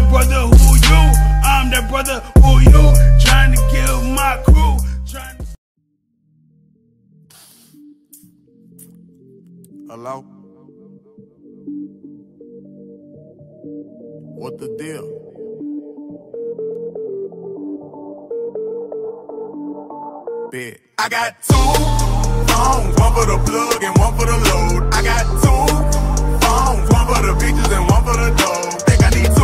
brother who you. I'm that brother who you. Trying to kill my crew. Hello? What the deal? Bet. I got 2 phones, one for the plug and one for the load. I got 2 phones, one for the bitches and one for the dough. Think I need 2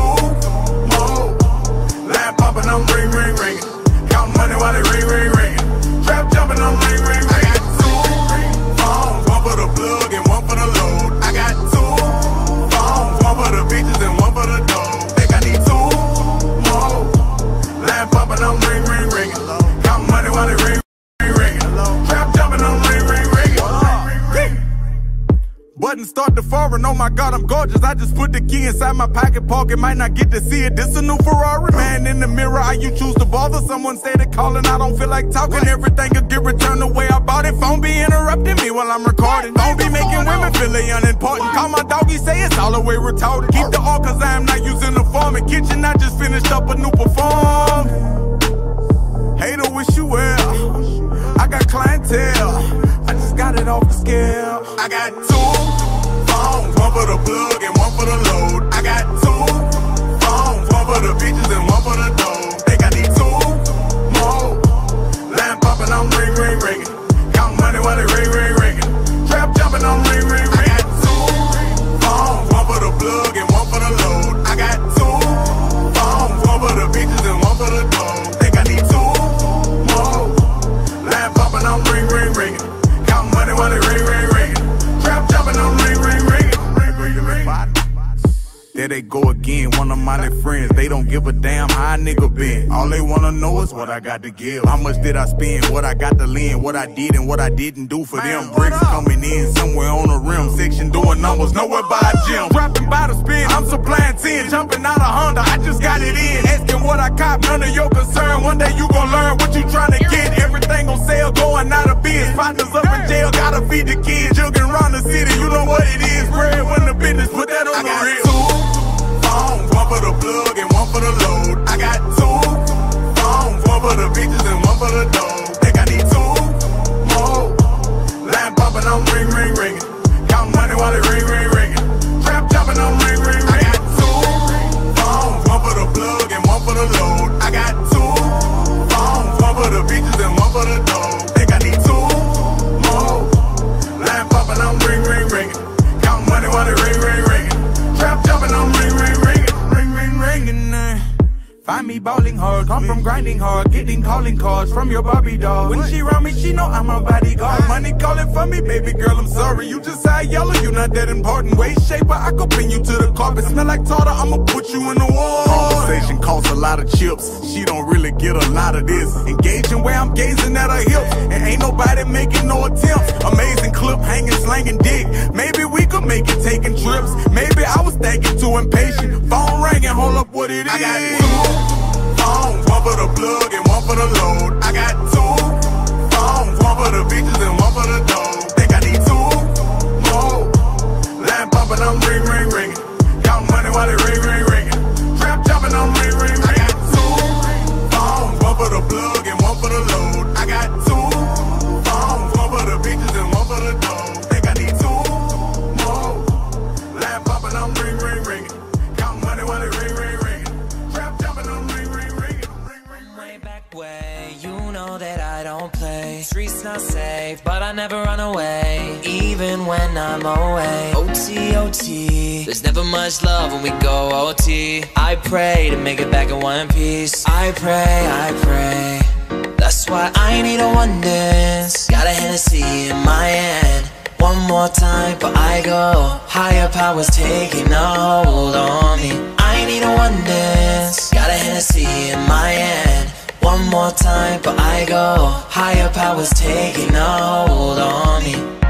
more. Line popping, I'm ring, ring, ringing. Count money while they ring, ring, ringing. Trap jumping, I'm ring, ring, ringing. I got 2 phones, one for the plug and one for the load. I got 2 phones, one for the bitches and one for the dough. Think I need 2 more. Line popping, I'm ring, ring, ringing. Count money while they ring. Button start to foreign, oh my god, I'm gorgeous. I just put the key inside my pocket, might not get to see it. This a new Ferrari, man in the mirror. How you choose to bother? Someone started calling, I don't feel like talking. Everything will get returned the way I bought it. Phone be interrupting me while I'm recording. Phone be making women feel they unimportant. Call my doggy, say it's all the way retarded. Keep the all cause I am not using the form. In kitchen, I just finished up a new perform. Hater, wish you well. I got clientele. I just got it off the scale. I got 2 phones, one for the plug and one for the load. I got 2 phones, one for the bitches and one for the dough. Think I need 2 more. Line popping, I'm ring, ring, ringing. Count money while they ring, ring, ringing. Trap jumping, I'm ring, ring, ringing. I got 2 phones, one for the plug and one for the load. I got 2 phones, one for the bitches and one for the dough. Think I need 2 more. Line popping, I'm ring, ring, ringing. Count money while they ring, ring, ringing. Trap jumping, I'm ring, ring, ringing. There they go again, one of my friends. They don't give a damn how a nigga been. All they wanna know is what I got to give. How much did I spend, what I got to lend, what I did and what I didn't do for them. Bricks coming in somewhere on the rim. Section doing numbers, nowhere by a gym. Dropping by the spin, I'm supplying 10. Jumping out of Honda, I just got it in. Asking what I cop, none of your concern. One day you gon' learn what you tryna get. Everything on sale, going out of biz. Partners up in jail, gotta feed the kids. Jugging around the city, you know what it is. Bread when the business, put that on the real. One for the plug and one for the load. I got 2 phones, one for the bitches and one for the dough. Think I need 2 more. Line popping, I'm ring, ring, ringing. Count money while they ring, ring, ringing. Trap jumping, I'm ring, ring, ringing. I got 2 phones, one for the plug and one for the load. I got 2 phones, one for the bitches and one for the dough. Think I need 2 more. Line popping, I'm ring, ring, ringing. Count money while they ring, ring, ringing. Trap jumping, I'm ring, ring, ringing. Find me bowling hard, come from grinding hard, getting calling cards from your Barbie doll. When she around me, she know I'm a bodyguard. Money calling for me, baby girl, I'm sorry. You just high yellow, you not that important. Waist shaper, I could pin you to the carpet. Smell like tartar, I'ma put you in the wall. Conversation costs a lot of chips. She don't really get a lot of this. Engaging where I'm gazing at her hips, and ain't nobody making no attempts. Amazing clip, hanging, slanging dick. Maybe we could make it taking trips. Maybe I was thinking too impatient. Phone ringing, hold up what it is. I got 2 phones, one for the plug and one for the load. I got 2 phones, one for the bitches and one for the dough. Think I need 2 more. Line popping, I'm ring, ring, ringing. Count money while they ring, ring, ringing. Trap jumping, I'm ring, ring, ringing. I got 2 phones, one for the plug and one for the load. I got 2 phones, one for the bitches and one for the dough. Think I need 2 more. Line popping, I'm ring, ring, ringing. Count money while they ring, ring, ringing. Trap jumping, I'm ring, ring, ringing. Way back way, you know that I don't play. Streets not safe, but I never run away, even when I'm away. OT, OT, there's never much love when we go OT. I pray to make it back in one piece. I pray, that's why I need a one dance. Got a Hennessy in my hand. One more time, but I go. Higher powers taking a hold on me. I need a one dance. Got a Hennessy in my hand. One more time, but I go. Higher powers taking a hold on me.